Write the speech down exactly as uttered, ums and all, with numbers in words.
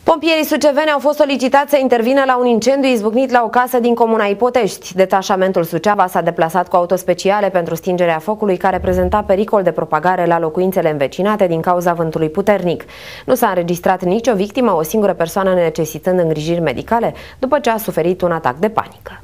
Pompierii suceveni au fost solicitați să intervină la un incendiu izbucnit la o casă din comuna Ipotești. Detașamentul Suceava s-a deplasat cu autospeciale pentru stingerea focului, care prezenta pericol de propagare la locuințele învecinate din cauza vântului puternic. Nu s-a înregistrat nicio victimă, o singură persoană necesitând îngrijiri medicale, după ce a suferit un atac de panică.